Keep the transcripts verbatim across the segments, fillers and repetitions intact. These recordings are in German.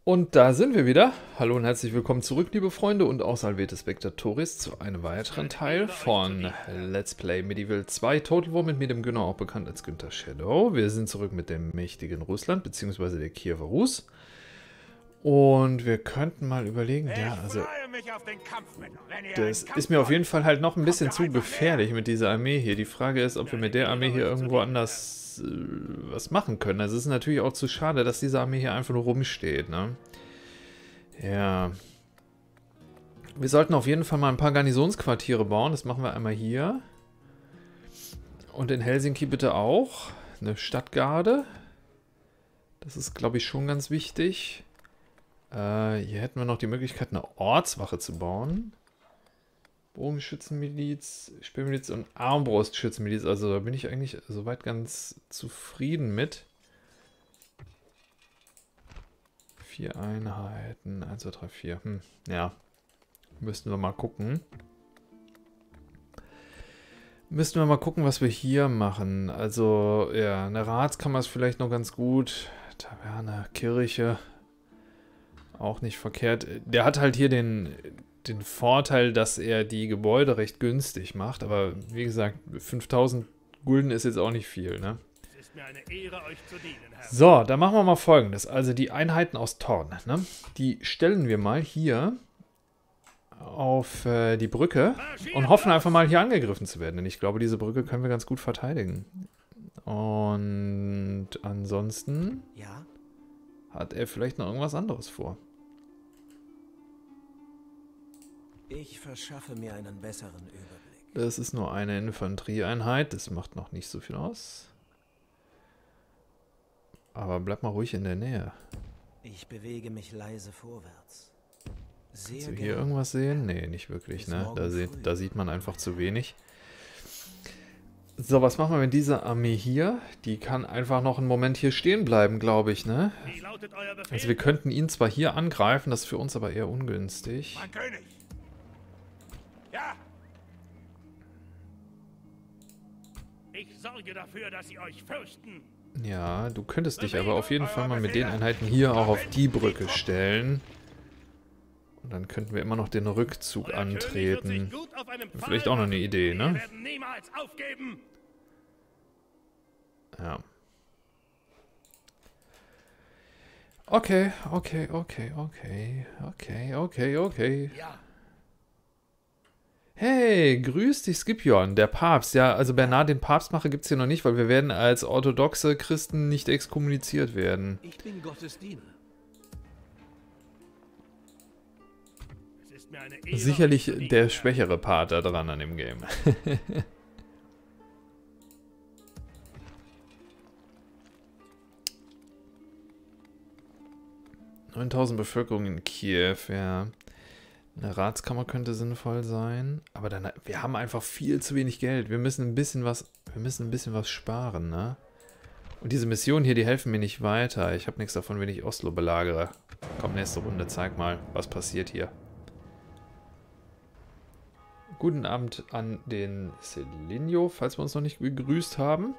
Und da sind wir wieder. Hallo und herzlich willkommen zurück, liebe Freunde und auch Salvete Spectatoris zu einem weiteren Teil von Let's Play Medieval zwei Total War mit mir, dem Günner, auch bekannt als Günther Shadow. Wir sind zurück mit dem mächtigen Russland, beziehungsweise der Kiewer Rus. Und wir könnten mal überlegen, ja, also das ist mir auf jeden Fall halt noch ein bisschen zu gefährlich mit dieser Armee hier. Die Frage ist, ob wir mit der Armee hier irgendwo anders äh, was machen können. Also es ist natürlich auch zu schade, dass diese Armee hier einfach nur rumsteht, ne? Ja. Wir sollten auf jeden Fall mal ein paar Garnisonsquartiere bauen. Das machen wir einmal hier. Und in Helsinki bitte auch. Eine Stadtgarde. Das ist, glaube ich, schon ganz wichtig. Äh, hier hätten wir noch die Möglichkeit, eine Ortswache zu bauen. Bogenschützenmiliz, Speermiliz und Armbrustschützenmiliz. Also da bin ich eigentlich soweit ganz zufrieden mit. Vier Einheiten. eins, zwei, drei, vier. Hm, ja. Müssten wir mal gucken. Müssten wir mal gucken, was wir hier machen. Also, ja, eine Ratskammer ist vielleicht noch ganz gut. Taverne, Kirche. Auch nicht verkehrt. Der hat halt hier den, den Vorteil, dass er die Gebäude recht günstig macht. Aber wie gesagt, fünftausend Gulden ist jetzt auch nicht viel, ne? Es ist mir eine Ehre, euch zu dienen, Herr. So, dann machen wir mal Folgendes. Also die Einheiten aus Thorn, ne? Die stellen wir mal hier auf äh, die Brücke und hoffen einfach mal hier angegriffen zu werden. Denn ich glaube, diese Brücke können wir ganz gut verteidigen. Und ansonsten Ja? hat er vielleicht noch irgendwas anderes vor. Ich verschaffe mir einen besseren Überblick. Das ist nur eine Infanterieeinheit. Das macht noch nicht so viel aus. Aber bleib mal ruhig in der Nähe. Ich bewege mich leise vorwärts. Sehr Kannst du hier gern. irgendwas sehen? Nee, nicht wirklich, Bis ne? morgen Da, se früh. da sieht man einfach zu wenig. So, was machen wir mit dieser Armee hier? Die kann einfach noch einen Moment hier stehen bleiben, glaube ich, ne? Wie lautet euer Befehl? Also wir könnten ihn zwar hier angreifen, das ist für uns aber eher ungünstig. Mein König. Ja. Ich sorge dafür, dass sie euch fürchten. Ja, du könntest dich aber auf jeden Fall mal mit den Einheiten hier auch auf die Brücke stellen. Und dann könnten wir immer noch den Rückzug Euer König wird sich antreten. gut auf einem Pfad Vielleicht auch noch eine Idee, machen. ne? Wir werden niemals aufgeben. Ja. Okay, okay, okay, okay, okay, okay, okay. Ja. Hey, grüß dich, Scipion, der Papst. Ja, also Bernhard den Papstmacher gibt es hier noch nicht, weil wir werden als orthodoxe Christen nicht exkommuniziert werden. Ich bin Gottes Diener. Es ist mir eine Ehre, Sicherlich euch zu dienen, der Herr. schwächere Part da dran an dem Game. neuntausend Bevölkerung in Kiew, ja. Eine Ratskammer könnte sinnvoll sein. Aber dann, wir haben einfach viel zu wenig Geld. Wir müssen ein bisschen was, wir müssen ein bisschen was sparen, ne? Und diese Missionen hier, die helfen mir nicht weiter. Ich habe nichts davon, wenn ich Oslo belagere. Komm, nächste Runde, zeig mal, was passiert hier. Guten Abend an den Selinio, falls wir uns noch nicht begrüßt haben.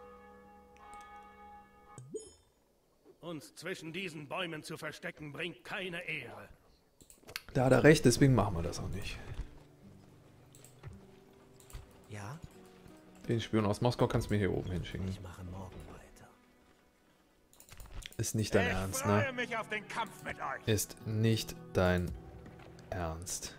Uns zwischen diesen Bäumen zu verstecken, bringt keine Ehre. Da hat er recht, deswegen machen wir das auch nicht. Ja? Den Spion aus Moskau kannst du mir hier oben hinschicken. Ich mache morgen weiter. Ist nicht dein ich Ernst, freue ne? mich auf den Kampf mit euch. Ist nicht dein Ernst.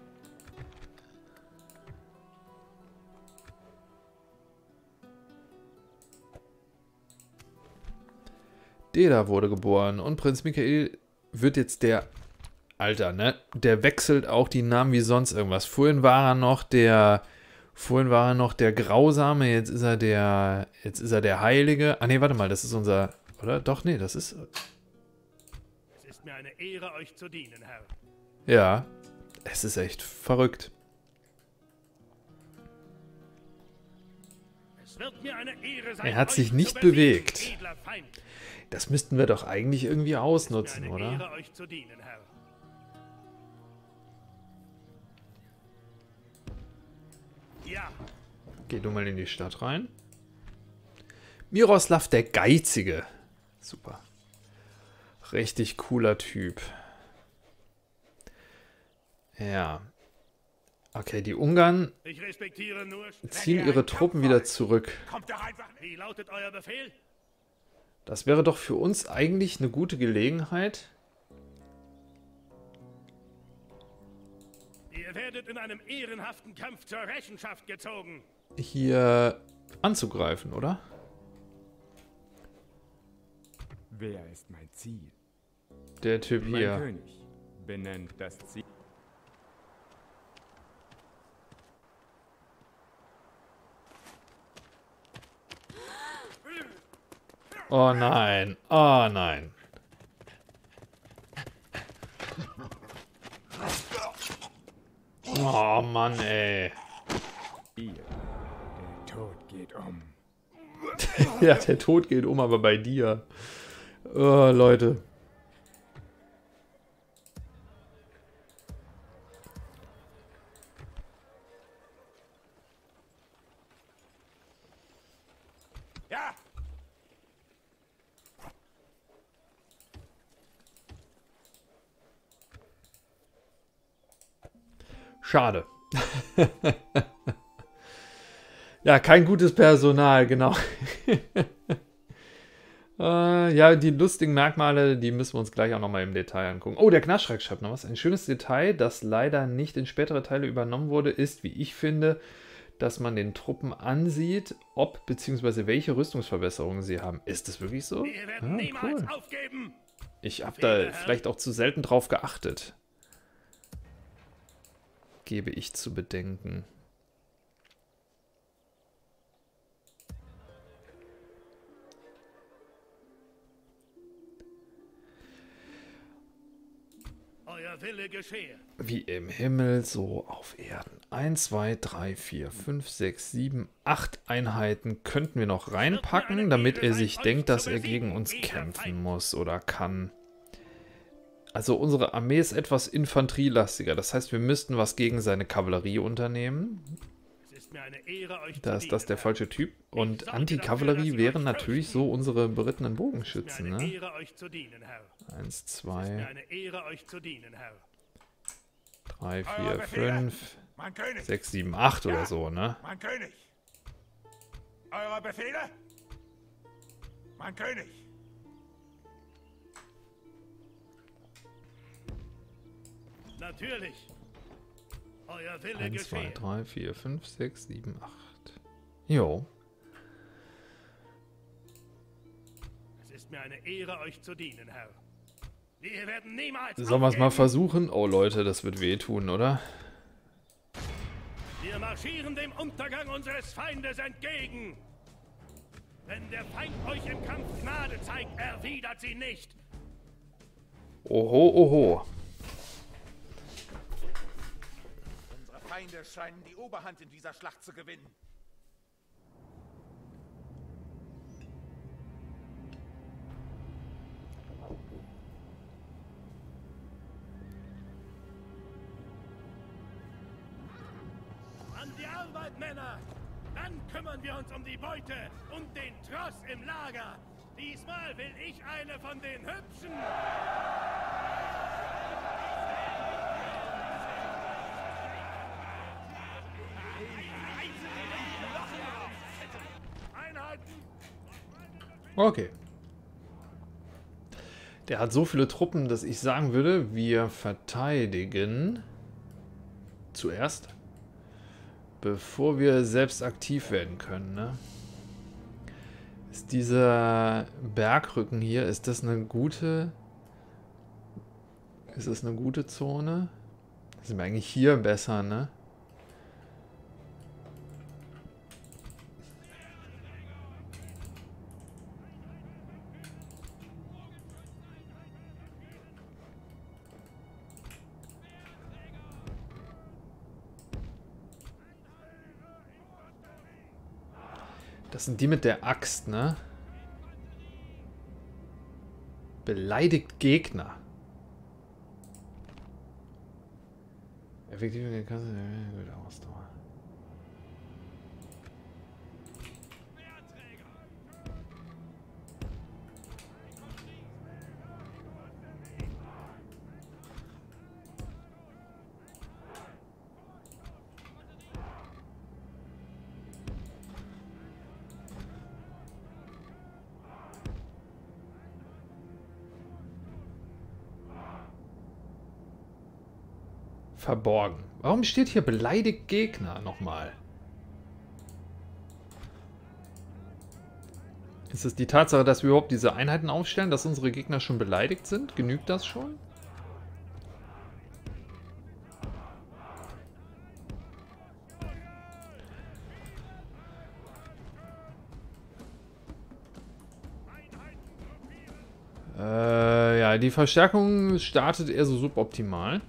Deda wurde geboren und Prinz Michael wird jetzt der... Alter, ne? Der wechselt auch die Namen wie sonst irgendwas. Vorhin war er noch der... Vorhin war er noch der Grausame, jetzt ist er der... Jetzt ist er der Heilige. Ah ne, warte mal, das ist unser... Oder? Doch, nee, das ist... Es ist mir eine Ehre, euch zu dienen, Herr. Ja, es ist echt verrückt. Es wird mir eine Ehre sein, Er hat euch sich zu nicht besiegen, bewegt. edler Feind. Das müssten wir doch eigentlich irgendwie Es ausnutzen, ist mir eine oder? Ehre, euch zu dienen, Herr. Ja. Geh du mal in die Stadt rein. Miroslav der Geizige. Super. Richtig cooler Typ. Ja. Okay, die Ungarn Ich respektiere nur... ziehen ihre Truppen wieder zurück. Kommt doch einfach... Wie lautet euer Befehl? Das wäre doch für uns eigentlich eine gute Gelegenheit. Ihr werdet in einem ehrenhaften Kampf zur Rechenschaft gezogen. Hier anzugreifen, oder? Wer ist mein Ziel? Der Typ Mein hier. König benennt das Ziel. Oh nein. Oh nein. Oh Mann, ey. Ihr. Der Tod geht um. Ja, der Tod geht um, aber bei dir. Oh, Leute. Ja! Schade. Ja, kein gutes Personal, genau. äh, ja, die lustigen Merkmale, die müssen wir uns gleich auch nochmal im Detail angucken. Oh, der Knaschrack schreibt noch was. Ein schönes Detail, das leider nicht in spätere Teile übernommen wurde, ist, wie ich finde, dass man den Truppen ansieht, ob bzw. welche Rüstungsverbesserungen sie haben. Ist das wirklich so? Wir werden Ah, niemals cool. aufgeben. Ich habe da vielleicht auch zu selten drauf geachtet. Gebe ich zu bedenken. Euer Wille geschehe. Wie im Himmel, so auf Erden. eins, zwei, drei, vier, fünf, sechs, sieben, acht Einheiten könnten wir noch reinpacken, damit er sich denkt, dass er gegen uns kämpfen muss oder kann. Also unsere Armee ist etwas infanterielastiger. Das heißt, wir müssten was gegen seine Kavallerie unternehmen. Es ist mir eine Ehre, euch Da zu ist das der dienen, falsche Typ. Und Antikavallerie wären natürlich so unsere berittenen Herr. Es Bogenschützen, ist mir eine ne? Ehre, euch zu dienen, Herr. Eins, Es ist mir zwei, eine Ehre, euch zu dienen, Herr. drei, Euer vier, Befehle. fünf, Mein König! sechs, sieben, acht Ja. oder so, ne? Mein König! Eure Befehle? Mein König! Natürlich. Euer Wille eins, zwei, geschehe. drei, vier, fünf, sechs, sieben, acht. Jo. Es ist mir eine Ehre, euch zu dienen, Herr. Wir werden niemals Sollen wir es mal aufgeben. versuchen? Oh Leute, das wird wehtun, oder? Wir marschieren dem Untergang unseres Feindes entgegen. Wenn der Feind euch im Kampf Gnade zeigt, erwidert sie nicht. Oho, oho. Unsere Feinde scheinen die Oberhand in dieser Schlacht zu gewinnen. An die Arbeit, Männer! Dann kümmern wir uns um die Beute und den Tross im Lager. Diesmal will ich eine von den Hübschen. Einheiten! Okay. Der hat so viele Truppen, dass ich sagen würde, wir verteidigen zuerst, bevor wir selbst aktiv werden können, ne? Ist dieser Bergrücken hier, ist das eine gute... Ist das eine gute Zone? Sind wir eigentlich hier besser, ne? Das sind die mit der Axt, ne? Beleidigt Gegner. Effektive Kasse, gute Ausdauer. Verborgen. Warum steht hier beleidigt Gegner nochmal? Ist es die Tatsache, dass wir überhaupt diese Einheiten aufstellen, dass unsere Gegner schon beleidigt sind? Genügt das schon? Äh, ja, die Verstärkung startet eher so suboptimal.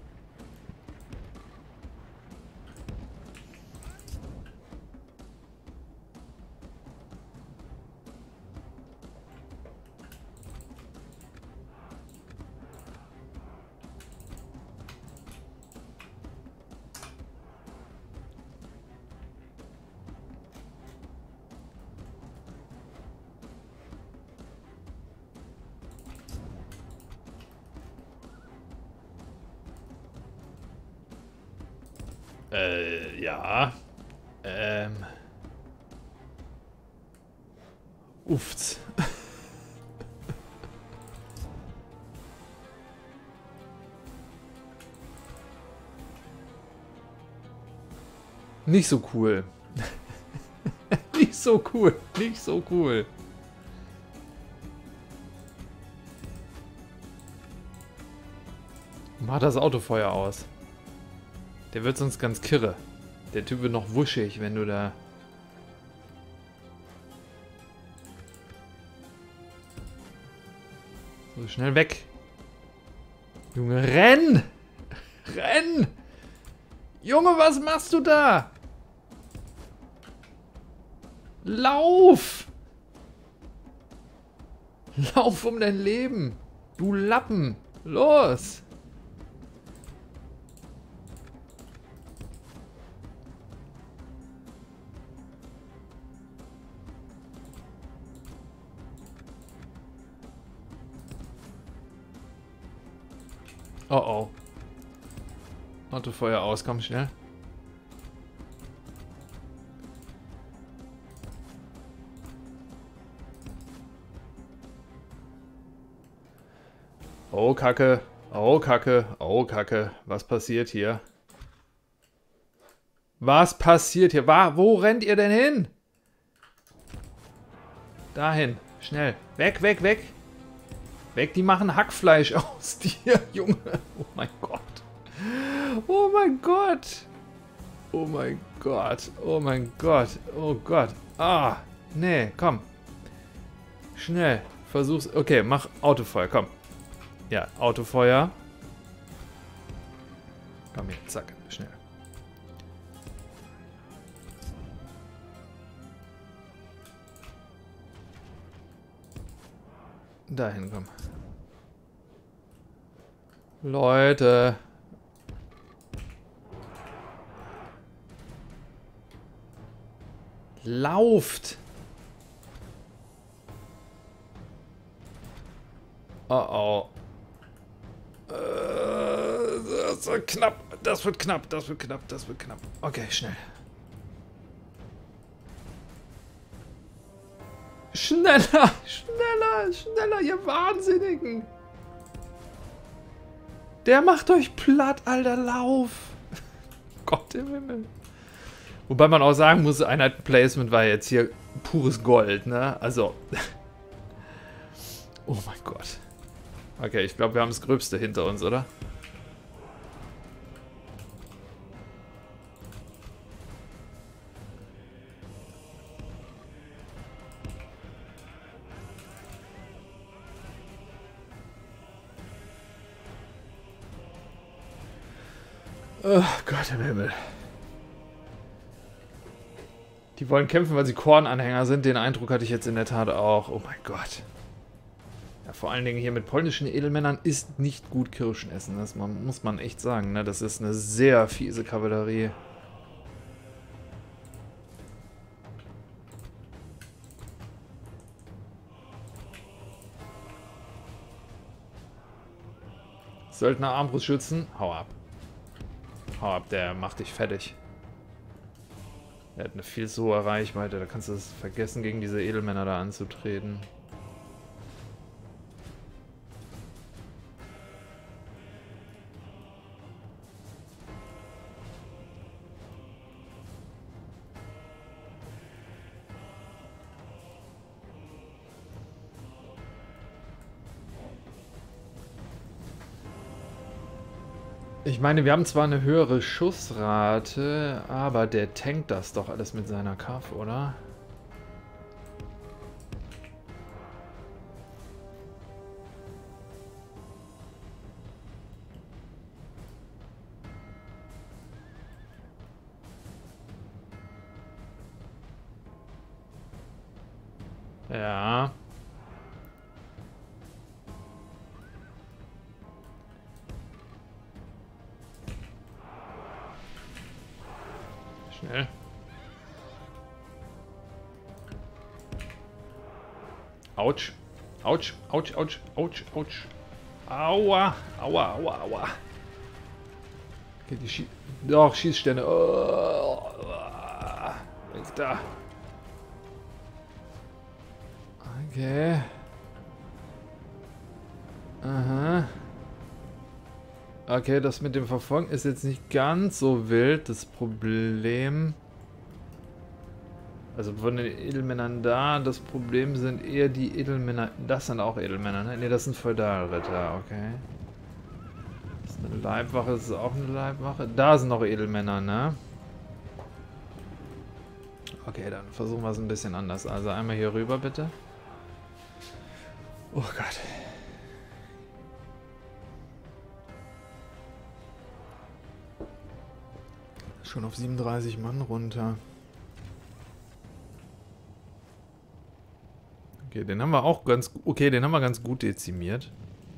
Äh, ja. Ähm. Uffts. Nicht so cool. Nicht so cool. Nicht so cool. Mach das Autofeuer aus. Der wird sonst ganz kirre. Der Typ wird noch wuschig, wenn du da... So, schnell weg. Junge, renn! Renn! Junge, was machst du da? Lauf! Lauf um dein Leben! Du Lappen! Los! Oh oh. Autofeuer aus, komm schnell. Oh Kacke, oh Kacke, oh Kacke. Was passiert hier? Was passiert hier? Wo rennt ihr denn hin? Dahin, schnell. Weg, weg, weg. Weg, die machen Hackfleisch aus dir, Junge. Oh mein Gott. Oh mein Gott. Oh mein Gott. Oh mein Gott. Oh Gott. Ah. Nee, komm. Schnell. Versuch's. Okay, mach Autofeuer, komm. Ja, Autofeuer. Komm hier, zack. Schnell. Dahin, komm. Leute. Lauft. Oh oh. Äh, das wird knapp. Das wird knapp. Das wird knapp. Das wird knapp. Okay, schnell. Schneller, schneller, schneller, ihr Wahnsinnigen. Der macht euch platt, Alter, lauf. Gott im Himmel. Wobei man auch sagen muss, Einheiten-Placement war jetzt hier pures Gold, ne? Also. Oh mein Gott. Okay, ich glaube, wir haben das Gröbste hinter uns, oder? Oh Gott im Himmel. Die wollen kämpfen, weil sie Korn-Anhänger sind. Den Eindruck hatte ich jetzt in der Tat auch. Oh mein Gott. Ja, vor allen Dingen hier mit polnischen Edelmännern ist nicht gut Kirschen essen. Das muss man echt sagen. Ne? Das ist eine sehr fiese Kavallerie. Söldner Armbrustschützen, hau ab. Hau ab, der macht dich fertig. Er hat eine viel zu hohe Reichweite, da kannst du es vergessen, gegen diese Edelmänner da anzutreten. Ich meine, wir haben zwar eine höhere Schussrate, aber der tankt das doch alles mit seiner Kaff, oder? Ja. Schnell. Autsch. Autsch, Autsch, Autsch, Autsch, Autsch. Aua, aua, aua, aua. Okay, die Schie... Doch, Schießstände. Oh, weg da. Okay. Aha. Okay, das mit dem Verfolgen ist jetzt nicht ganz so wild. Das Problem... Also von den Edelmännern da, das Problem sind eher die Edelmänner... Das sind auch Edelmänner, ne? Ne, das sind Feudalritter, okay. Das ist eine Leibwache, das ist auch eine Leibwache. Da sind noch Edelmänner, ne? Okay, dann versuchen wir es ein bisschen anders. Also einmal hier rüber, bitte. Oh Gott. Schon auf siebenunddreißig Mann runter. Okay, den haben wir auch ganz... Okay, den haben wir ganz gut dezimiert.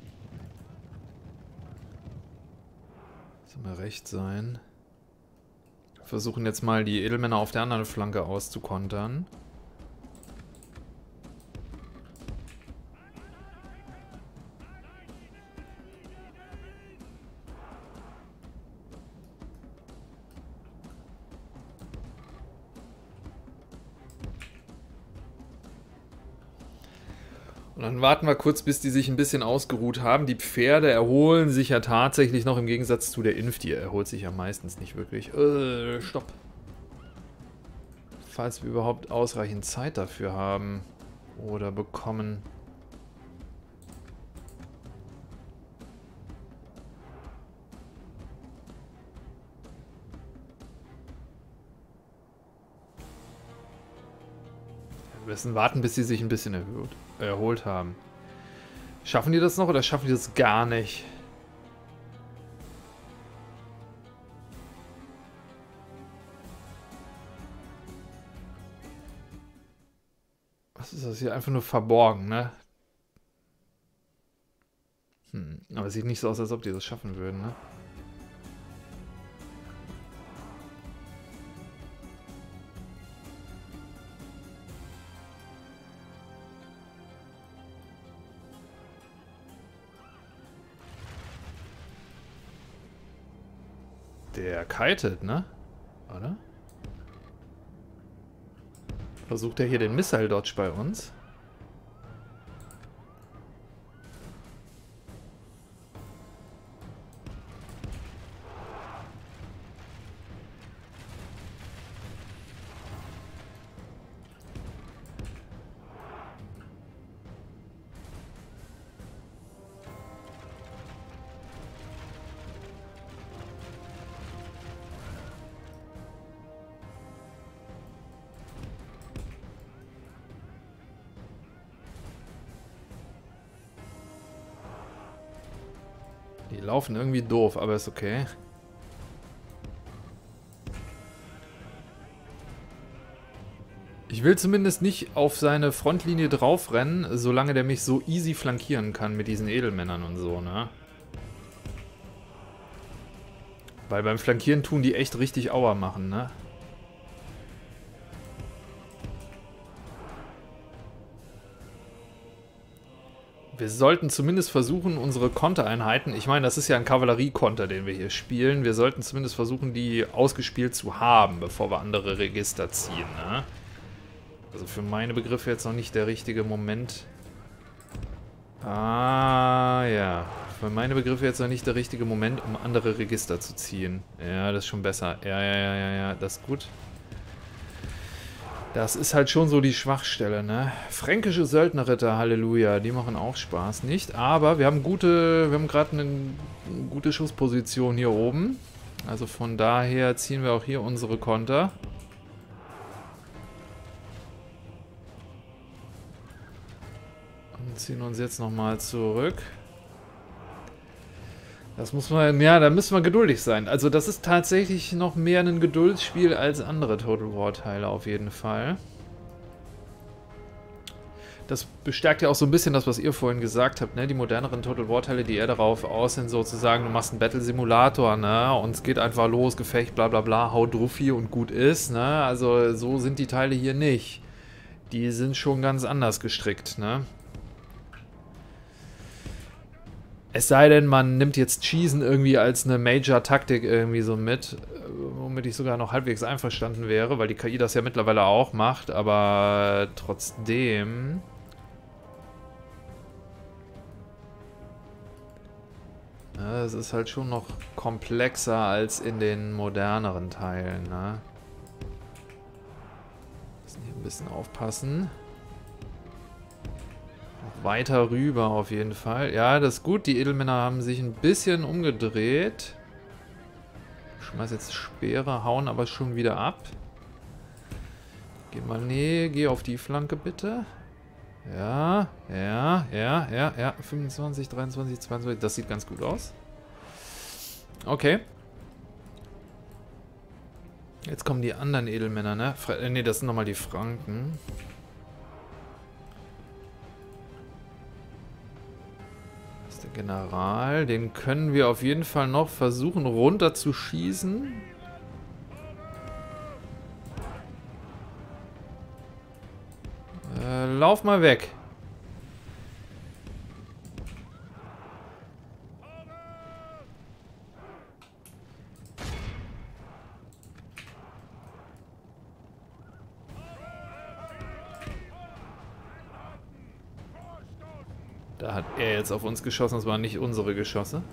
Soll mal recht sein. Wir versuchen jetzt mal die Edelmänner auf der anderen Flanke auszukontern. Und dann warten wir kurz, bis die sich ein bisschen ausgeruht haben. Die Pferde erholen sich ja tatsächlich noch im Gegensatz zu der Inf. Die erholt sich ja meistens nicht wirklich. Äh, stopp. Falls wir überhaupt ausreichend Zeit dafür haben. Oder bekommen. Wir müssen warten, bis sie sich ein bisschen erhöht, erholt haben. Schaffen die das noch oder schaffen die das gar nicht? Was ist das hier? Einfach nur verborgen, ne? Hm, aber es sieht nicht so aus, als ob die das schaffen würden, ne? Der kitet, ne? Oder? Versucht er hier den Missile Dodge bei uns? Die laufen irgendwie doof, aber ist okay. Ich will zumindest nicht auf seine Frontlinie draufrennen, solange der mich so easy flankieren kann mit diesen Edelmännern und so, ne? Weil beim Flankieren tun die echt richtig Aua machen, ne? Wir sollten zumindest versuchen, unsere Kontereinheiten, ich meine, das ist ja ein Kavalleriekonter, den wir hier spielen, wir sollten zumindest versuchen, die ausgespielt zu haben, bevor wir andere Register ziehen, ne? Also für meine Begriffe jetzt noch nicht der richtige Moment. Ah, ja. Für meine Begriffe jetzt noch nicht der richtige Moment, um andere Register zu ziehen. Ja, das ist schon besser. Ja, ja, ja, ja, ja, das ist gut. Das ist halt schon so die Schwachstelle, ne? Fränkische Söldnerritter, Halleluja, die machen auch Spaß, nicht? Aber wir haben gute, wir haben gerade eine gute Schussposition hier oben. Also von daher ziehen wir auch hier unsere Konter. Und ziehen uns jetzt nochmal zurück. Das muss man, ja, da müssen wir geduldig sein. Also das ist tatsächlich noch mehr ein Geduldsspiel als andere Total War Teile auf jeden Fall. Das bestärkt ja auch so ein bisschen das, was ihr vorhin gesagt habt, ne? Die moderneren Total War Teile, die eher darauf aus sind, sozusagen, du machst einen Battle Simulator, ne? Und es geht einfach los, Gefecht, bla bla bla, hau druffi und gut ist, ne? Also so sind die Teile hier nicht. Die sind schon ganz anders gestrickt, ne? Es sei denn, man nimmt jetzt Schießen irgendwie als eine Major-Taktik irgendwie so mit, womit ich sogar noch halbwegs einverstanden wäre, weil die K I das ja mittlerweile auch macht, aber trotzdem... Ja, es ist halt schon noch komplexer als in den moderneren Teilen, ne? Müssen hier ein bisschen aufpassen. Weiter rüber auf jeden Fall. Ja, das ist gut. Die Edelmänner haben sich ein bisschen umgedreht. Ich schmeiß jetzt Speere, hauen aber schon wieder ab. Geh mal, nee, geh auf die Flanke bitte. Ja, ja, ja, ja, ja. fünfundzwanzig, dreiundzwanzig, zweiundzwanzig. Das sieht ganz gut aus. Okay. Jetzt kommen die anderen Edelmänner, ne? Fra äh, nee, das sind nochmal die Franken. General, den können wir auf jeden Fall noch versuchen runter zu schießen. Äh, lauf mal weg. Da hat er jetzt auf uns geschossen, das waren nicht unsere Geschosse.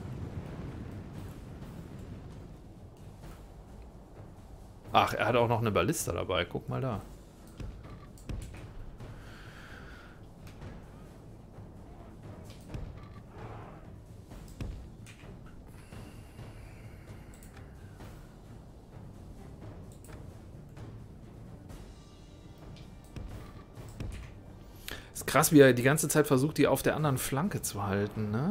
Ach, er hat auch noch eine Ballista dabei, guck mal da. Ist krass, wie er die ganze Zeit versucht, die auf der anderen Flanke zu halten, ne?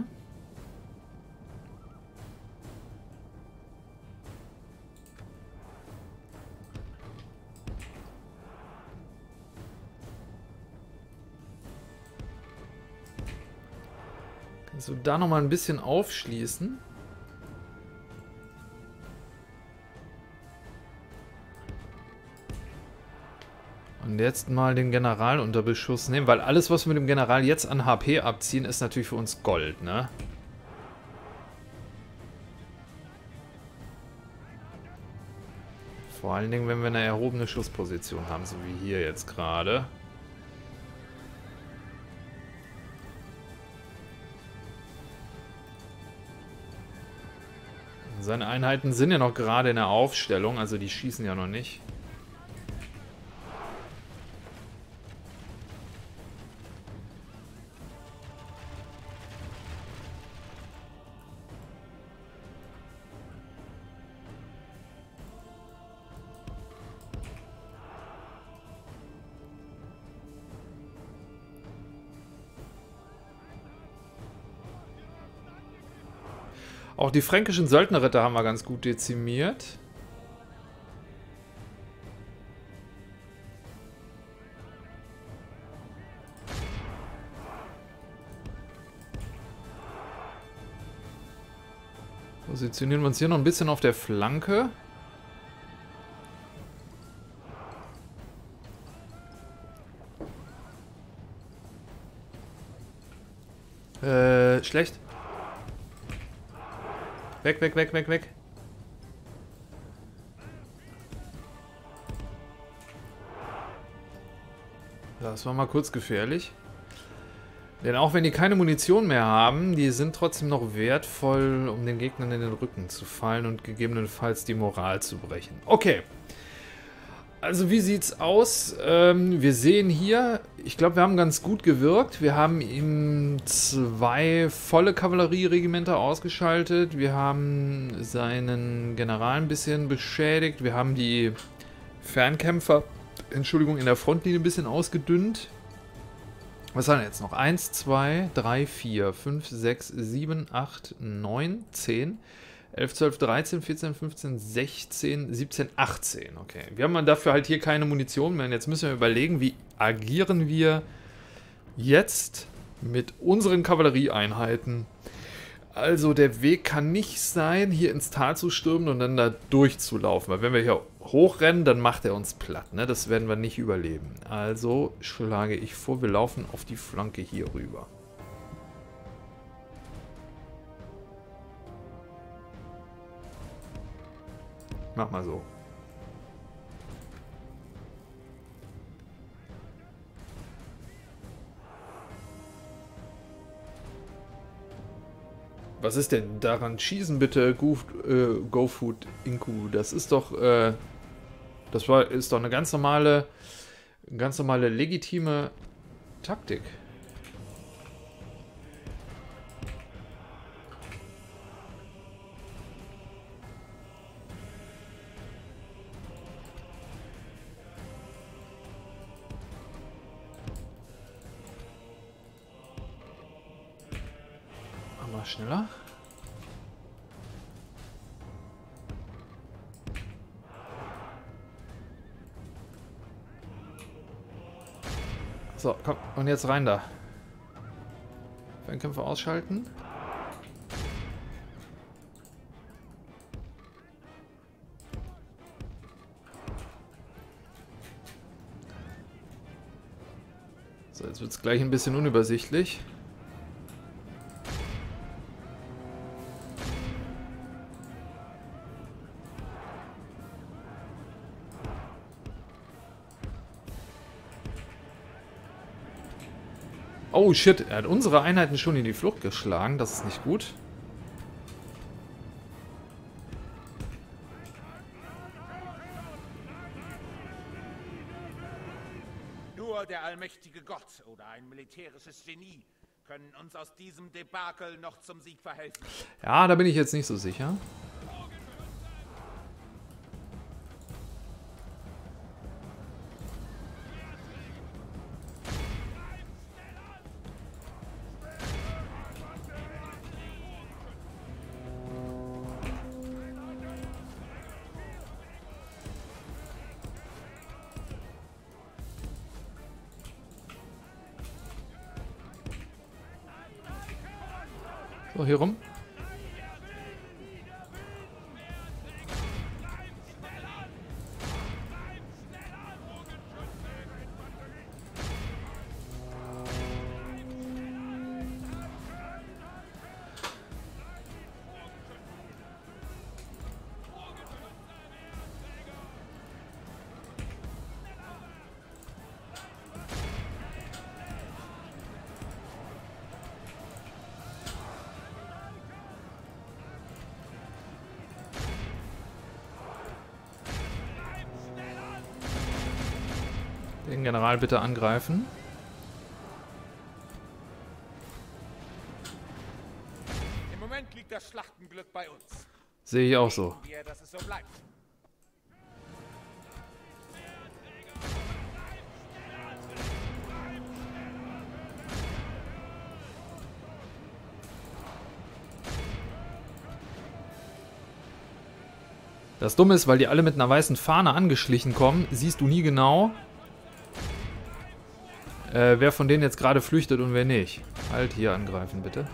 Kannst du da nochmal ein bisschen aufschließen? Und jetzt mal den General unter Beschuss nehmen, weil alles, was wir mit dem General jetzt an H P abziehen, ist natürlich für uns Gold, ne? Vor allen Dingen, wenn wir eine erhobene Schussposition haben, so wie hier jetzt gerade. Seine Einheiten sind ja noch gerade in der Aufstellung, also die schießen ja noch nicht. Auch die fränkischen Söldnerritter haben wir ganz gut dezimiert. Positionieren wir uns hier noch ein bisschen auf der Flanke. Äh, schlecht. Weg, weg, weg, weg, weg. Das war mal kurz gefährlich. Denn auch wenn die keine Munition mehr haben, die sind trotzdem noch wertvoll, um den Gegnern in den Rücken zu fallen und gegebenenfalls die Moral zu brechen. Okay. Also wie sieht's aus? Ähm, wir sehen hier, ich glaube, wir haben ganz gut gewirkt. Wir haben ihm zwei volle Kavallerieregimenter ausgeschaltet. Wir haben seinen General ein bisschen beschädigt. Wir haben die Fernkämpfer, Entschuldigung, in der Frontlinie ein bisschen ausgedünnt. Was haben wir jetzt noch? eins, zwei, drei, vier, fünf, sechs, sieben, acht, neun, zehn, elf, zwölf, dreizehn, vierzehn, fünfzehn, sechzehn, siebzehn, achtzehn. Okay, wir haben dafür halt hier keine Munition mehr. Und jetzt müssen wir überlegen, wie agieren wir jetzt mit unseren Kavallerieeinheiten. Also der Weg kann nicht sein, hier ins Tal zu stürmen und dann da durchzulaufen. Weil wenn wir hier hochrennen, dann macht er uns platt. Ne? Das werden wir nicht überleben. Also schlage ich vor, wir laufen auf die Flanke hier rüber. Mach mal so. Was ist denn daran? Schießen bitte, Go, äh, Go Food Inku. Das ist doch, äh, das war, ist doch eine ganz normale, ganz normale legitime Taktik. Mal schneller. So, komm, und jetzt rein da. Fernkämpfer ausschalten. So, jetzt wird es gleich ein bisschen unübersichtlich. Oh shit, er hat unsere Einheiten schon in die Flucht geschlagen. Das ist nicht gut. Nur der allmächtige Gott oder ein militärisches Genie können uns aus diesem Debakel noch zum Sieg verhelfen. Ja, da bin ich jetzt nicht so sicher. So, hier rum. Den General bitte angreifen. Im Moment liegt das Schlachtenglück bei uns. Sehe ich auch so. Wir, dass es so bleibt. Das Dumme ist, weil die alle mit einer weißen Fahne angeschlichen kommen, siehst du nie genau, äh, wer von denen jetzt gerade flüchtet und wer nicht. Halt, hier angreifen, bitte.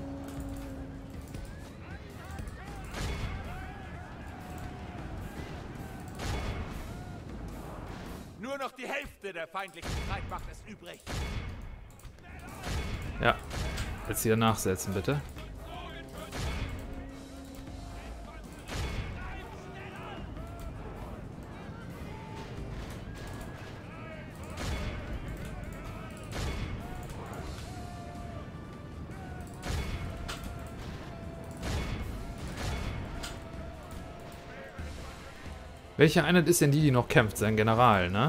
Nur noch die Hälfte der feindlichen Streitmacht ist übrig. Ja, jetzt hier nachsetzen, bitte. Welche Einheit ist denn die, die noch kämpft? Sein General, ne?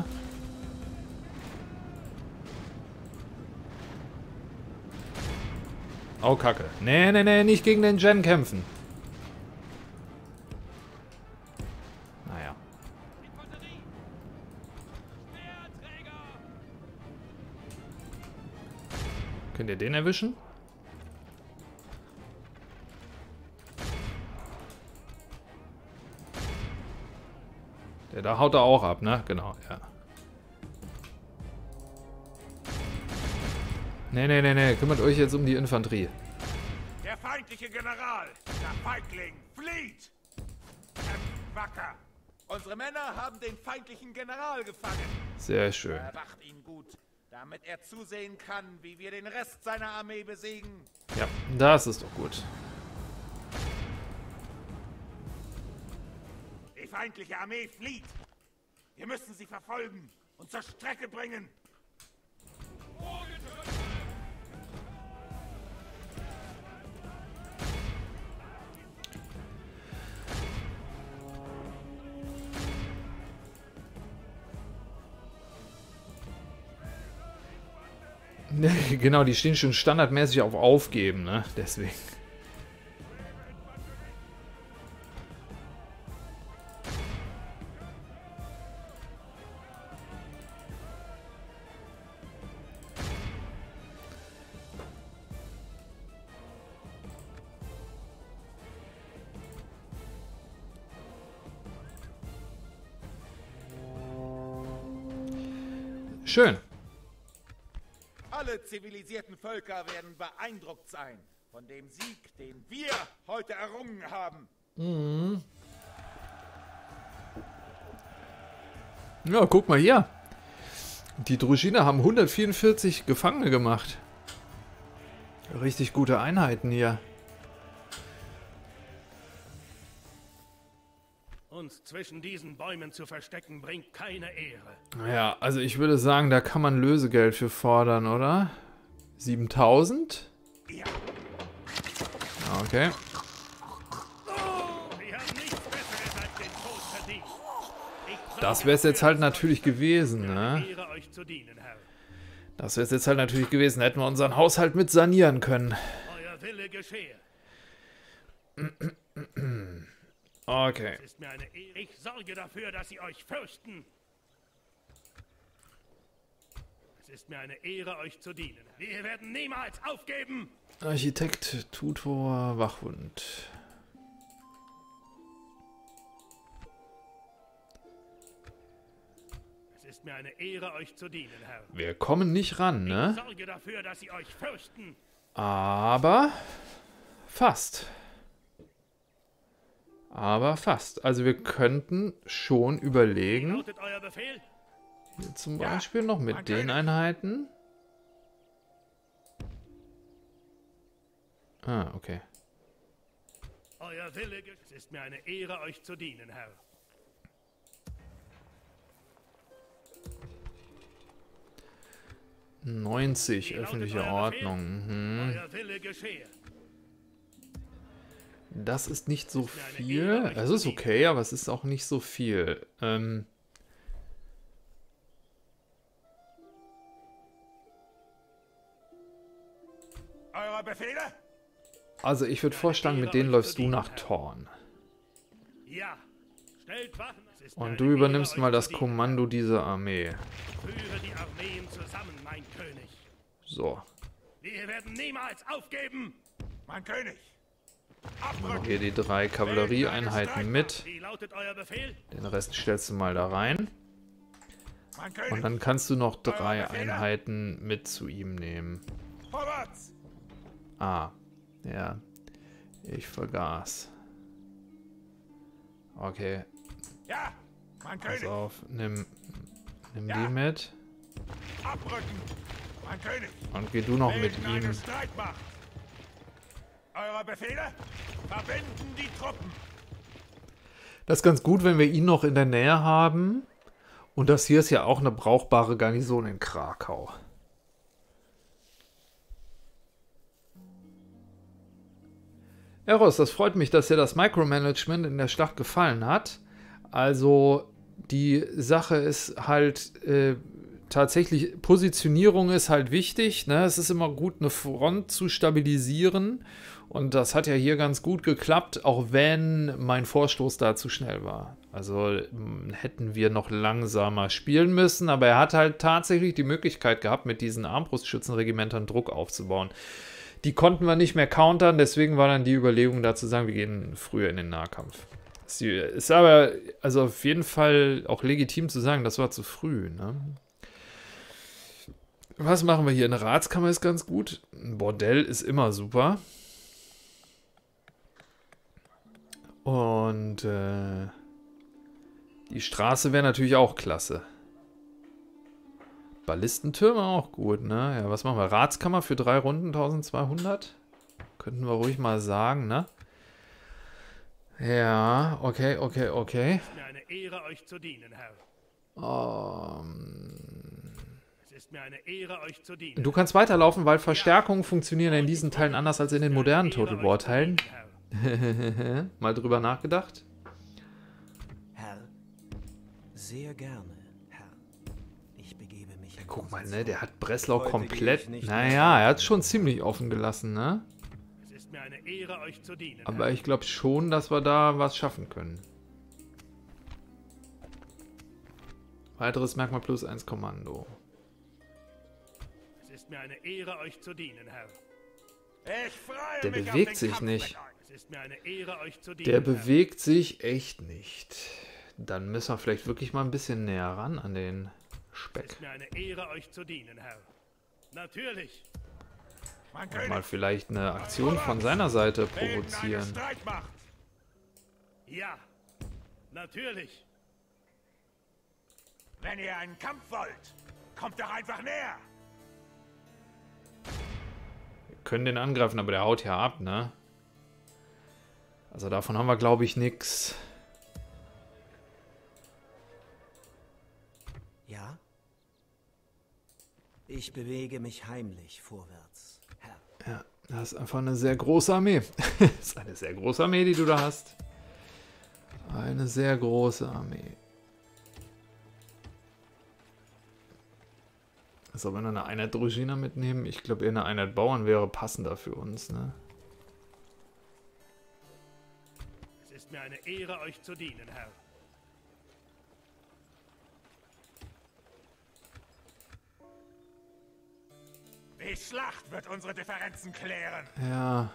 Oh, Kacke. Nee, nee, nee, nicht gegen den Gen kämpfen. Naja. Könnt ihr den erwischen? Der da haut er auch ab, ne? Genau, ja. Nee, nee, nee, nee. Kümmert euch jetzt um die Infanterie. Der feindliche General, der Feigling, flieht! Kämpft wacker! Unsere Männer haben den feindlichen General gefangen. Sehr schön. Bewacht ihn gut, damit er zusehen kann, wie wir den Rest seiner Armee besiegen. Ja, das ist doch gut. Die feindliche Armee flieht. Wir müssen sie verfolgen und zur Strecke bringen. Genau, die stehen schon standardmäßig auf Aufgeben, ne? Deswegen. Schön. Alle zivilisierten Völker werden beeindruckt sein von dem Sieg, den wir heute errungen haben. Mhm. Ja, guck mal hier. Die Druschiner haben hundertvierundvierzig Gefangene gemacht. Richtig gute Einheiten hier. Uns zwischen diesen Bäumen zu verstecken, bringt keine Ehre. Ja, also ich würde sagen, da kann man Lösegeld für fordern, oder? siebentausend? Ja. Okay. Wir haben nichts Besseres als den Tod verdient. Ich Das wäre es jetzt halt natürlich gewesen, sorge, ne? Ehre euch zu dienen, Herr. Das wäre es jetzt halt natürlich gewesen. Hätten wir unseren Haushalt mit sanieren können. Euer Wille geschehe. Okay. Es ist mir eine Ehre. Ich sorge dafür, dass sie euch fürchten. Es ist mir eine Ehre, euch zu dienen. Wir werden niemals aufgeben. Architekt, Tutor, Wachhund. Es ist mir eine Ehre, euch zu dienen, Herr. Wir kommen nicht ran, Ich ne? sorge dafür, dass sie euch fürchten. Aber fast. Aber fast. Also wir könnten schon überlegen, Lautet euer Befehl? hier zum Ja, Beispiel noch mit mein den König. Einheiten. Ah, okay. Euer Wille ge- Es ist mir eine Ehre, euch zu dienen, Herr. neunzig, Wie lautet öffentliche euer Befehl? Ordnung. Mhm. Euer Wille geschehe. Das ist nicht so Ist mir eine viel. Ehre, euch Es zu ist dienen. okay, aber es ist auch nicht so viel. Ähm, Eure Befehle? also ich würde vorschlagen, mit denen läufst du nach Thorn. Ja. Stellt Wachen. Es ist mir Und eine du Ehre, übernimmst euch mal zu das dienen. Kommando dieser Armee. Führe die Armeen zusammen, mein König. So. Wir werden niemals aufgeben. Mein König. Noch hier die drei Kavallerieeinheiten mit. Wie lautet euer Befehl? Den Rest stellst du mal da rein. Mein König. Und dann kannst du noch drei Einheiten mit zu ihm nehmen. Vorwärts. Ah, ja. Ich vergaß. Okay, Ja. Mein pass König. auf. Nimm, nimm Ja. die mit. Abrücken. Mein König. Und geh du noch mit Bilden eine ihm. Streitmacht. Eure Befehle? Verbinden die Truppen. Das ist ganz gut, wenn wir ihn noch in der Nähe haben. Und das hier ist ja auch eine brauchbare Garnison in Krakau. Eros, das freut mich, dass dir das Micromanagement in der Schlacht gefallen hat. Also die Sache ist halt äh, tatsächlich, Positionierung ist halt wichtig. Ne? Es ist immer gut, eine Front zu stabilisieren. Und das hat ja hier ganz gut geklappt, auch wenn mein Vorstoß da zu schnell war. Also hätten wir noch langsamer spielen müssen, aber er hat halt tatsächlich die Möglichkeit gehabt, mit diesen Armbrustschützenregimentern Druck aufzubauen. Die konnten wir nicht mehr countern, deswegen war dann die Überlegung da zu sagen, wir gehen früher in den Nahkampf. Es ist aber also auf jeden Fall auch legitim zu sagen, das war zu früh. Ne? Was machen wir hier? Eine Ratskammer ist ganz gut. Ein Bordell ist immer super. Und äh, die Straße wäre natürlich auch klasse. Ballistentürme auch gut, ne? Ja, was machen wir? Ratskammer für drei Runden, eintausendzweihundert? Könnten wir ruhig mal sagen, ne? Ja, okay, okay, okay. Es ist mir eine Ehre, euch zu dienen, Herr. Um, Es ist mir eine Ehre, euch zu dienen. du kannst weiterlaufen, weil Verstärkungen funktionieren in diesen Teilen anders als in den modernen Total War Teilen. Mal drüber nachgedacht? Herr, sehr gerne, Herr. Ich begebe mich. Guck mal, ne, der hat Breslau Heute komplett. gehe ich nicht Naja, er hat es schon ziemlich offen gelassen, ne? Es ist mir eine Ehre, euch zu dienen, Aber Herr. ich glaube schon, dass wir da was schaffen können. Weiteres Merkmal plus eins Kommando. Es ist mir eine Ehre, euch zu dienen, Herr. Ich freue Der mich bewegt auf den sich Kampf nicht. mit euch. Es ist mir eine Ehre, euch zu dienen, Der Herr. bewegt sich echt nicht. Dann müssen wir vielleicht wirklich mal ein bisschen näher ran an den Es Speck. ist mir eine Ehre, euch zu dienen, Herr. Natürlich. Mein Und König, mal vielleicht eine Aktion von seiner Seite bilden eine provozieren. Streitmacht. Ja. Natürlich. Wenn ihr einen Kampf wollt, kommt doch einfach näher. Wir können den angreifen, aber der haut ja ab, ne? Also davon haben wir, glaube ich, nix. Ja? Ich bewege mich heimlich vorwärts, Herr. Ja, das ist einfach eine sehr große Armee. Das ist eine sehr große Armee, die du da hast. Eine sehr große Armee. Also wenn wir eine Einheit Druzhina mitnehmen, ich glaube eher eine Einheit Bauern wäre passender für uns, ne? Es ist mir eine Ehre, euch zu dienen, Herr. Die Schlacht wird unsere Differenzen klären. Ja.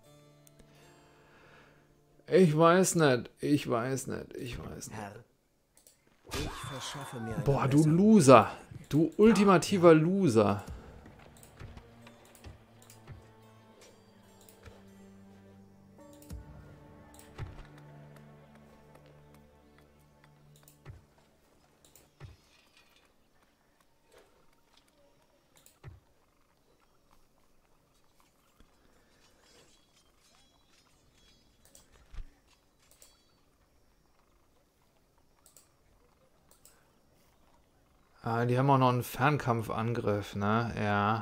Ich weiß nicht, ich weiß nicht, ich weiß nicht. Herr, ich verschaffe mir eine Boah, du bessere- Loser. Du ultimativer Loser. Ah, die haben auch noch einen Fernkampfangriff, ne? Ja.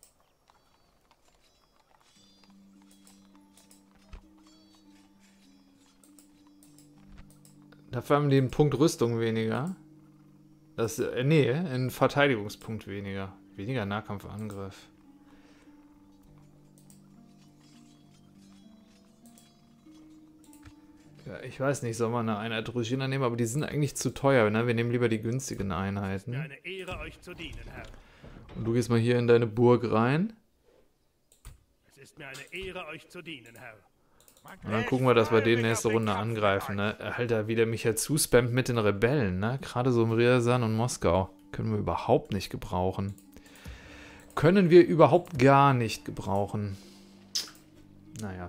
Dafür haben die einen Punkt Rüstung weniger. Das, äh, nee, einen Verteidigungspunkt weniger. Weniger Nahkampfangriff. Ja, ich weiß nicht, soll man eine Einheit Druzhina nehmen, aber die sind eigentlich zu teuer, ne? Wir nehmen lieber die günstigen Mir Einheiten. eine Ehre, euch zu dienen, Herr. Und du gehst mal hier in deine Burg rein. Es ist mir eine Ehre, euch zu dienen, Herr. Und dann gucken wir, dass wir den nächste Runde angreifen, ne? Alter, wie der mich jetzt zuspammt mit den Rebellen, ne? Gerade so im Ryazan und Moskau. Können wir überhaupt nicht gebrauchen. Können wir überhaupt gar nicht gebrauchen. Naja.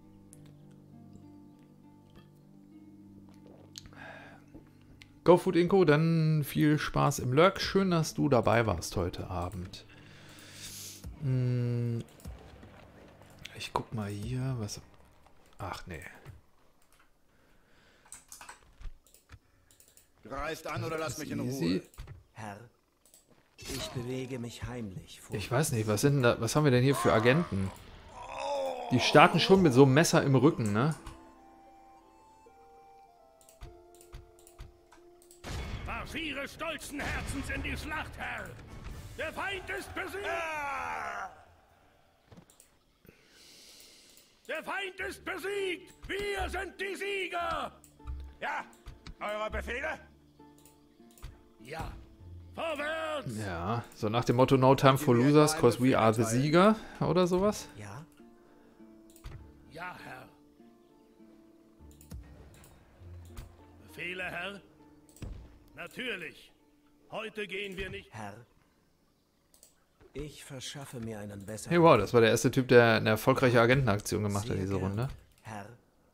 GoFood Inco, dann viel Spaß im Lurk. Schön, dass du dabei warst heute Abend. Hm. Ich guck mal hier, was... Ach nee. Greift an oder lasst mich in Easy. Ruhe. Herr, ich bewege mich heimlich vorwärts. Ich weiß nicht, was sind denn da, was haben wir denn hier für Agenten? Die starten schon mit so einem Messer im Rücken, ne? eures stolzen Herzens in die Schlacht, Herr! Der Feind ist besiegt! Ah! Der Feind ist besiegt! Wir sind die Sieger! Ja, eure Befehle? Ja. Vorwärts! Ja, so nach dem Motto No time for losers, cause we are the Sieger oder sowas. Ja? Ja, Herr. Befehle, Herr? Natürlich. Heute gehen wir nicht... Herr? Ich verschaffe mir einen besseren... Hey, wow, das war der erste Typ, der eine erfolgreiche Agentenaktion gemacht hat, Sehr diese gern, Runde. Herr?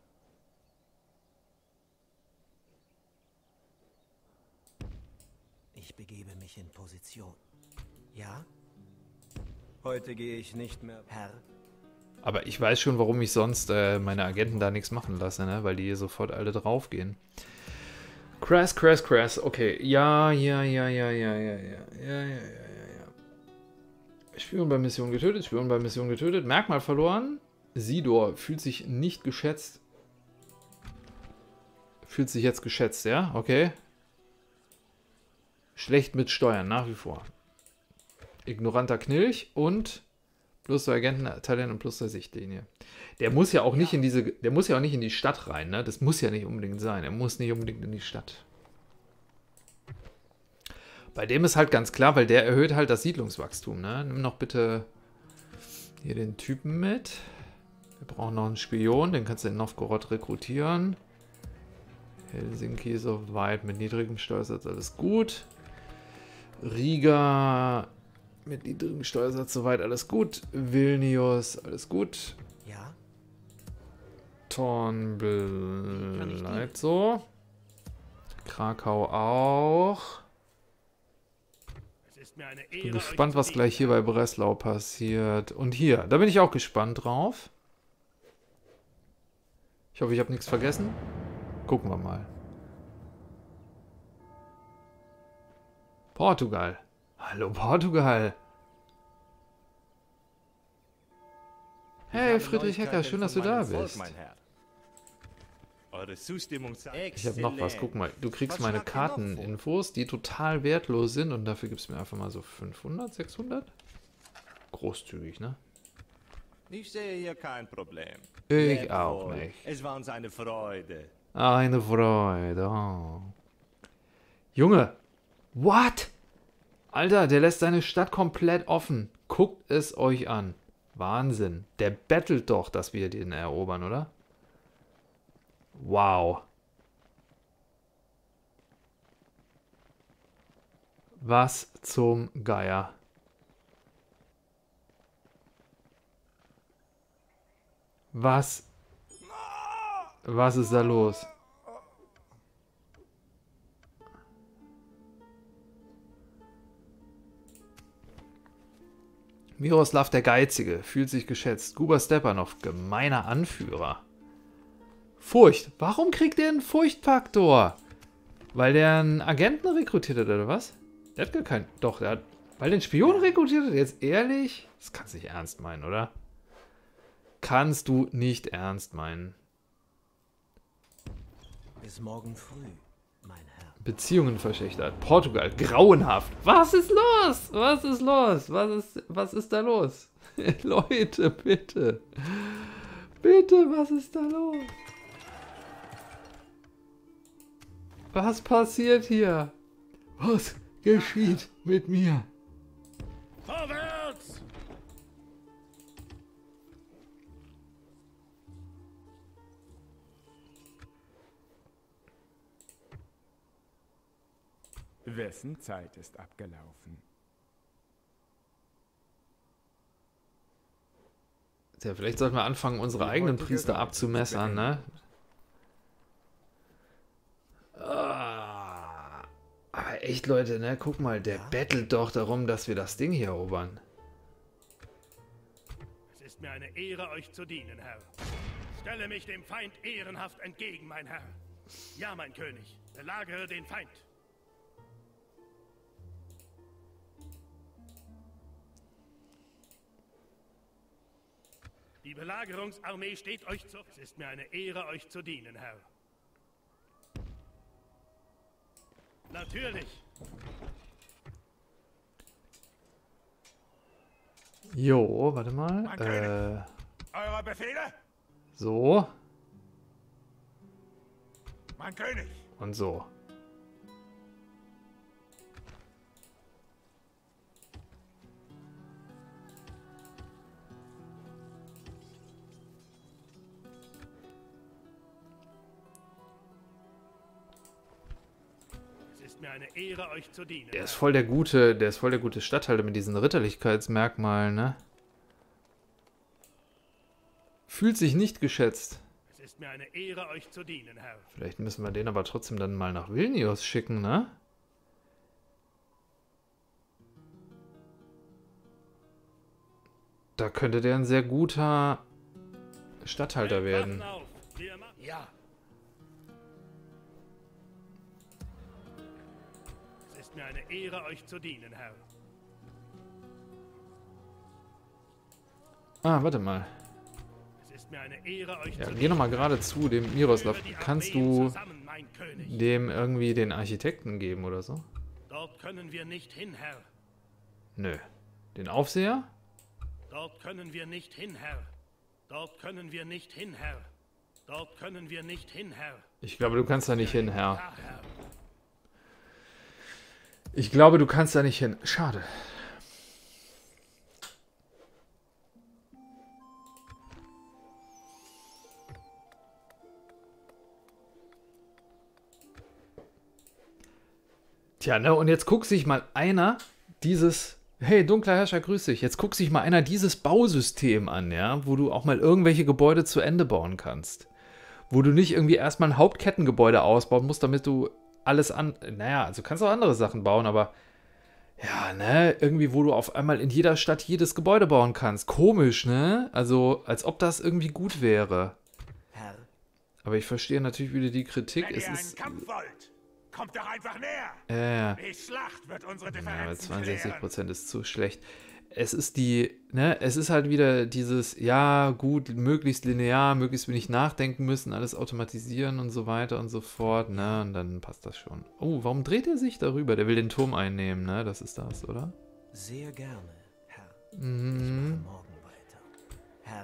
Ich begebe mich in Position. Ja? Heute gehe ich nicht mehr... Herr? Aber ich weiß schon, warum ich sonst äh, meine Agenten da nichts machen lasse, ne? Weil die hier sofort alle draufgehen. Crash, crash, crash. Okay. Ja, ja, ja, ja, ja, ja, ja, ja, ja, ja, ja. Spion bei Mission getötet, Spion bei Mission getötet. Merkmal verloren. Sidor fühlt sich nicht geschätzt. Fühlt sich jetzt geschätzt, ja? Okay. Schlecht mit Steuern, nach wie vor. Ignoranter Knilch und plus der Agententalent und plus der Sichtlinie. Der muss ja auch nicht in diese, der muss ja auch nicht in die Stadt rein, ne? Das muss ja nicht unbedingt sein. Er muss nicht unbedingt in die Stadt. Bei dem ist halt ganz klar, weil der erhöht halt das Siedlungswachstum, ne? Nimm noch bitte hier den Typen mit. Wir brauchen noch einen Spion, den kannst du in Novgorod rekrutieren. Helsinki soweit mit niedrigem Steuersatz, alles gut. Riga mit niedrigem Steuersatz soweit, alles gut. Vilnius, alles gut. Ja? Thorn bleibt so. Krakau auch. Es ist mir eine Ich bin Ehre, gespannt, euch was zu gleich hier bei Breslau passiert. Und hier, da bin ich auch gespannt drauf. Ich hoffe, ich habe nichts vergessen. Gucken wir mal. Portugal. Hallo Portugal. Hey Friedrich Hecker, schön, dass du da bist. Eure Zustimmung sagt... Ich habe noch was, guck mal. Du kriegst meine Karteninfos, die total wertlos sind und dafür gibst du mir einfach mal so fünfhundert, sechshundert? Großzügig, ne? Ich sehe hier kein Problem. Ich Jawohl. auch nicht. Es war uns eine Freude. Eine Freude. Oh. Junge. What? Alter, der lässt seine Stadt komplett offen. Guckt es euch an. Wahnsinn. Der bettelt doch, dass wir den erobern, oder? Wow. Was zum Geier. Was? Was ist da los? Miroslav der Geizige fühlt sich geschätzt. Guba Stepanov, gemeiner Anführer. Furcht. Warum kriegt der einen Furchtfaktor? Weil der einen Agenten rekrutiert hat, oder was? Der hat gar keinen... Doch, der hat... Weil der einen Spion rekrutiert hat? Jetzt ehrlich? Das kannst du nicht ernst meinen, oder? Kannst du nicht ernst meinen. Bis morgen früh, mein Herr. Beziehungen verschlechtert. Portugal, grauenhaft. Was ist los? Was ist los? Was ist, was ist da los? Leute, bitte. Bitte, was ist da los? Was passiert hier? Was geschieht mit mir? Vorwärts! Wessen Zeit ist abgelaufen? Tja, vielleicht sollten wir anfangen, unsere eigenen Priester abzumessern, ne? Ah, aber echt, Leute, ne? Guck mal, der bettelt doch darum, dass wir das Ding hier erobern. Es ist mir eine Ehre, euch zu dienen, Herr. Stelle mich dem Feind ehrenhaft entgegen, mein Herr. Ja, mein König, belagere den Feind. Die Belagerungsarmee steht euch zu... Es ist mir eine Ehre, euch zu dienen, Herr. Natürlich, Jo, warte mal. Mein König. Äh, Eure Befehle? so Mein König. und so. Es ist mir eine Ehre, euch zu dienen. Der ist Herr. voll der gute, der ist voll der gute Statthalter mit diesen Ritterlichkeitsmerkmalen, ne? Fühlt sich nicht geschätzt. Es ist mir eine Ehre, euch zu dienen, Herr. Vielleicht müssen wir den aber trotzdem dann mal nach Vilnius schicken, ne? Da könnte der ein sehr guter Statthalter werden. Waffen auf. Wir machen. Ja. Es ist mir eine Ehre, euch zu dienen, Herr. Ah, warte mal. Es ist mir eine Ehre, euch Ja, zu geh dienen. nochmal gerade zu dem Miroslav. Führe die Kannst Armeen du zusammen, mein König. dem irgendwie den Architekten geben oder so? Dort können wir nicht hin, Herr. Nö. Den Aufseher? Dort können wir nicht hin, Herr. Dort können wir nicht hin, Herr. Dort können wir nicht hin, Herr. Ich glaube, du kannst da nicht hin, Herr. Ja, Herr. Ich glaube, du kannst da nicht hin. Schade. Tja, ne, und jetzt guckt sich mal einer dieses, hey, dunkler Herrscher, grüß dich, jetzt guckt sich mal einer dieses Bausystem an, ja, wo du auch mal irgendwelche Gebäude zu Ende bauen kannst. Wo du nicht irgendwie erstmal ein Hauptkettengebäude ausbauen musst, damit du alles an, naja, also kannst auch andere Sachen bauen, aber ja, ne, irgendwie, wo du auf einmal in jeder Stadt jedes Gebäude bauen kannst. Komisch, ne? Also, als ob das irgendwie gut wäre. Herr, Aber ich verstehe natürlich wieder die Kritik. Wenn Es ihr einen ist, Kampf wollt, kommt doch einfach näher. äh, Die Schlacht wird unsere ja, Differenzen zweiundsechzig klären. Prozent ist zu schlecht. Es ist die, ne, es ist halt wieder dieses, ja, gut, möglichst linear, möglichst wenig nachdenken müssen, alles automatisieren und so weiter und so fort, ne, und dann passt das schon. Oh, warum dreht er sich darüber? Der will den Turm einnehmen, ne, das ist das, oder? sehr gerne, Herr. Ich Mhm. mache morgen weiter. Herr.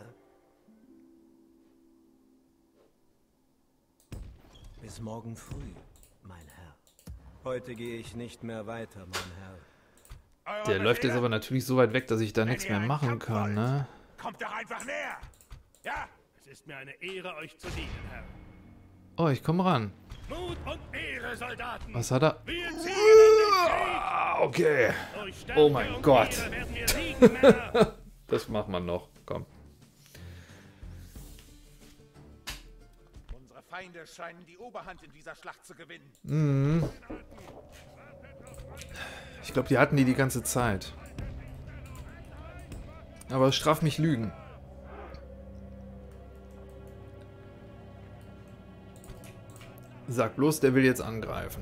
Bis morgen früh, mein Herr. Heute gehe ich nicht mehr weiter, mein Herr. Eure Der läuft jetzt Befehle? aber natürlich so weit weg, dass ich da Wenn nichts ihr mehr einen machen Kampf kann, wollt, ne? Kommt doch einfach näher. Ja, Es ist mir eine Ehre, euch zu dienen, Herr. Oh, ich komme ran. Mut und Ehre, Soldaten. Was hat er? Wir ziehen in den Krieg. Ah, okay. Durch Stärke Oh mein und Gott. Ehre werden wir siegen, Männer. Das macht man noch. Komm. unsere Feinde scheinen die Oberhand in dieser Schlacht zu gewinnen. Mhm. Ich glaube, die hatten die die ganze Zeit. Aber straff mich Lügen. Sag bloß, der will jetzt angreifen.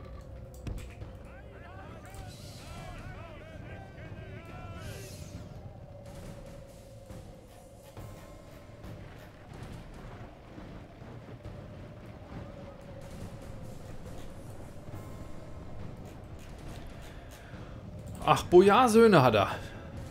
Ach, Bojarsöhne hat er.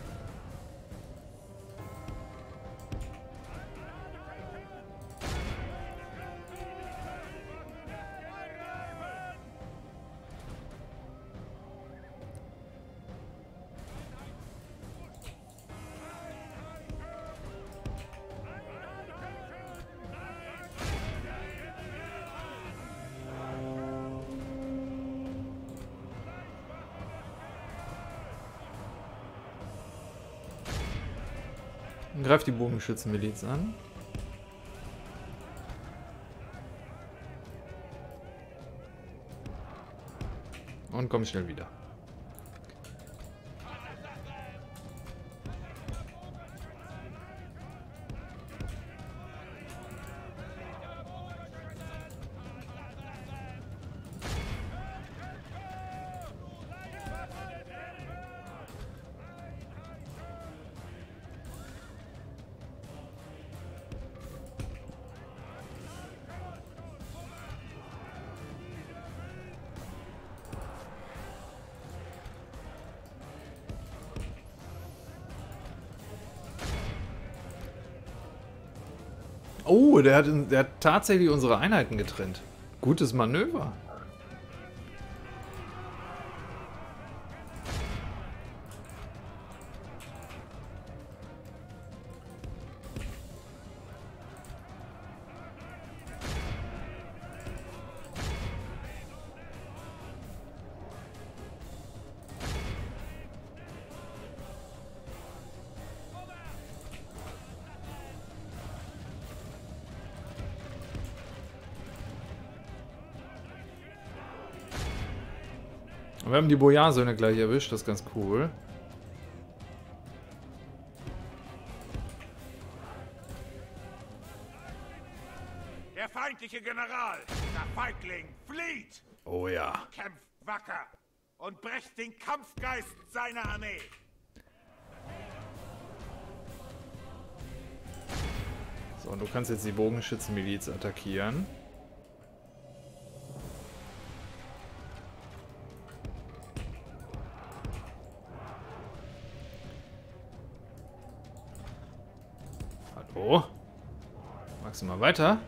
Greift die Bogenschützenmiliz an. Und komm schnell wieder. Oh, der hat, der hat tatsächlich unsere Einheiten getrennt. Gutes Manöver. Wir haben die Bojarsöhne gleich erwischt, das ist ganz cool. Der feindliche General, der Feigling, flieht! Oh ja. Kämpft wacker und brecht den Kampfgeist seiner Armee. So, und du kannst jetzt die Bogenschützenmiliz attackieren. Hallo? Magst du mal weiter?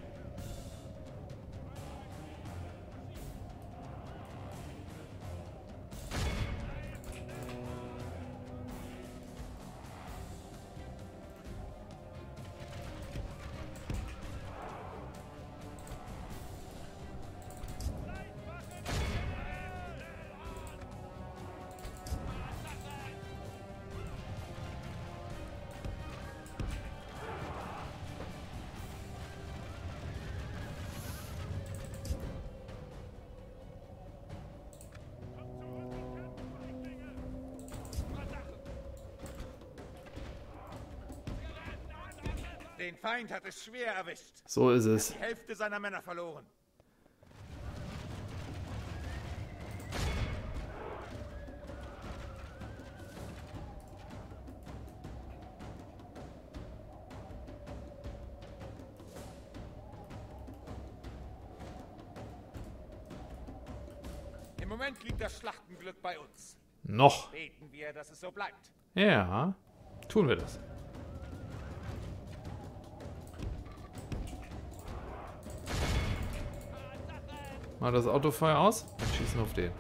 Den Feind hat es schwer erwischt. So ist es. Die Hälfte seiner Männer verloren. Im Moment liegt das Schlachtenglück bei uns. Noch. Beten wir, dass es so bleibt. Ja, tun wir das. Mal das Autofeuer aus und schießen auf den.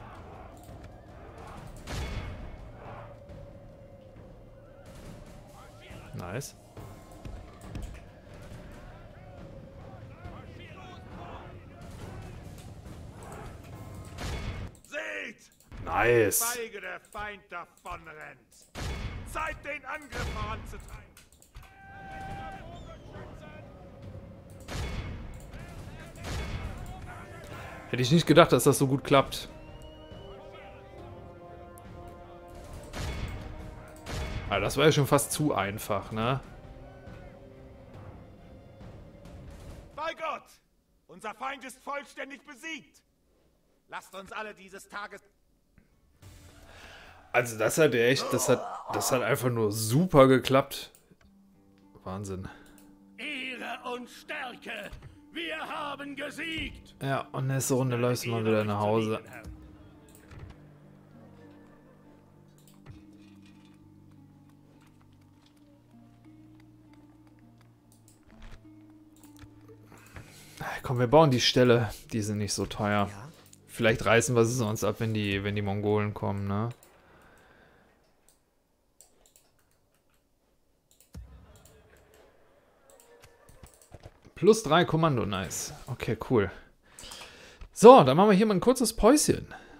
Nice. Seht! Nice. Feige der Feind davonrennt. Zeit, den Angriff voranzutreiben. Hätte ich nicht gedacht, dass das so gut klappt. Aber das war ja schon fast zu einfach, ne? Bei Gott! Unser Feind ist vollständig besiegt. Lasst uns alle dieses Tages... Also das hat echt, das hat, das hat einfach nur super geklappt. Wahnsinn. Ehre und Stärke! Wir haben gesiegt! Ja, und nächste Runde läufst du mal wieder nach Hause. Komm, wir bauen die Ställe. Die sind nicht so teuer. Ja? Vielleicht reißen wir sie sonst ab, wenn die, wenn die Mongolen kommen, ne? Plus drei Kommando, nice. Okay, cool. So, dann machen wir hier mal ein kurzes Päuschen.